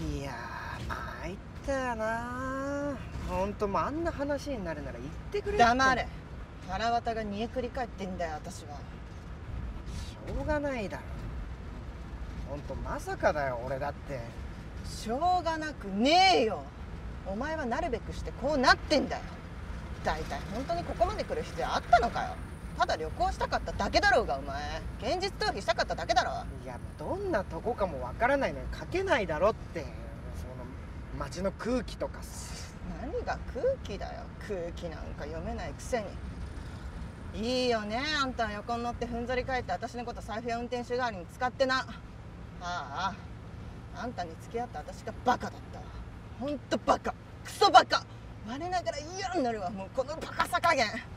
いやー参ったよな。ほんともうあんな話になるなら言ってくれって。 黙れ。腹渡が煮えくり返ってんだよ私は。 しょうがないだろ。ほんとまさかだよ俺だって。 しょうがなくねえよ。お前はなるべくしてこうなってんだよ。だいたい本当にここまで来る必要あったのかよ。ただ旅行したかっただけだろうがお前。現実逃避したかっただけだろ。 いやどんなとこかもわからないのに書けないだろって。その街の空気とか何が空気だよ。空気なんか読めないくせに。いいよねあんたは横に乗ってふんぞり返って私のこと財布や運転手代わりに使ってな。ああんたに付き合った私がバカだったわ。ほんとバカ、クソバカ。我ながら嫌になるわもうこのバカさ加減。ね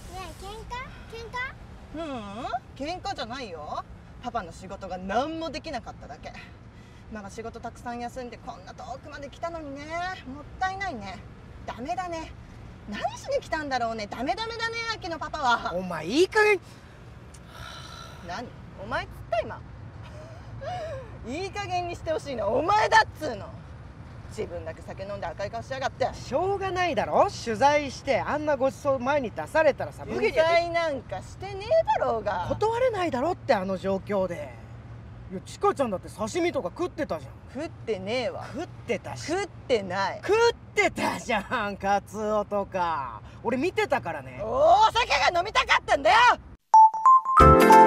え喧嘩喧嘩じゃないよ。パパの仕事が何もできなかっただけ。ママ仕事たくさん休んでこんな遠くまで来たのにね。もったいないね。ダメだね。何しに来たんだろうね。ダメだね秋のパパは。 お前いい加減。 何お前っつった今いい加減にしてほしいのはお前だっつうの。自分だけ酒飲んで赤い顔しやがって。 しょうがないだろ。取材してあんなごちそう前に出されたらさ、 取材なんかしてねえだろうが。 断れないだろってあの状況で。いやちかちゃんだって刺身とか食ってたじゃん。 食ってねえわ。 食ってたし。 食ってない。 食ってたじゃんカツオとか。俺見てたからね。 お酒が飲みたかったんだよ。